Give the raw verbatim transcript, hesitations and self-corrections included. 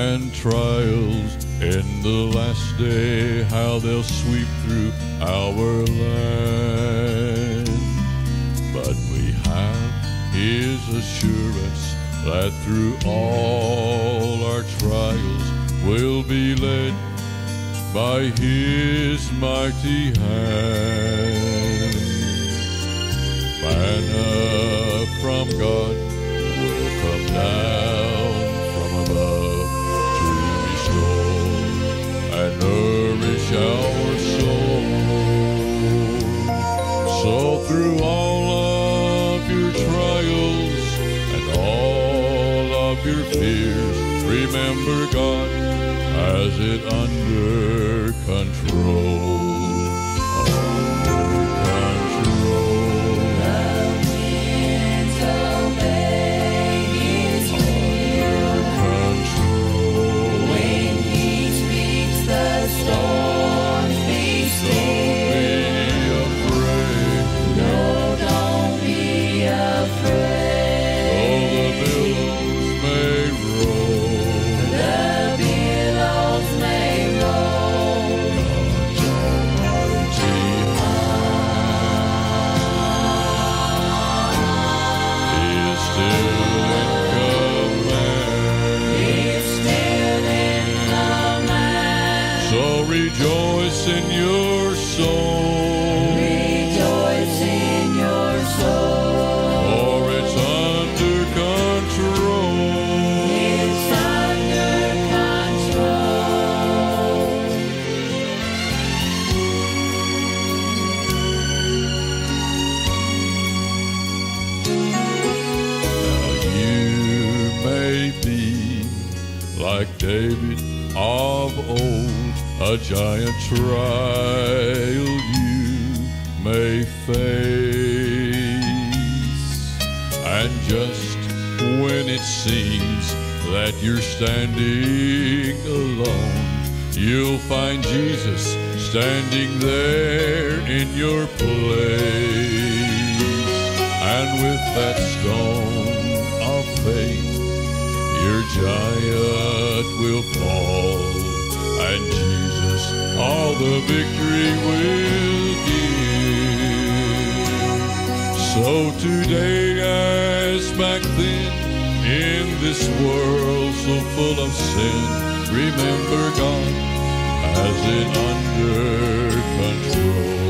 and trials in the last day, how they'll sweep through our land. But we have His assurance that through all our trials we'll be led by His mighty hand. Manna from God will come down from above to restore and nourish our soul. So through all of your trials and all of your fears, remember God has it under control. Rejoice in your soul. Rejoice in your soul. For it's under control. It's under control. Now you may be like David of old, a giant trial you may face, and just when it seems that you're standing alone, you'll find Jesus standing there in your place. And with that stone of faith, your giant will fall, and Jesus all the victory will give. So today, as back then, in this world so full of sin, remember God has it under control.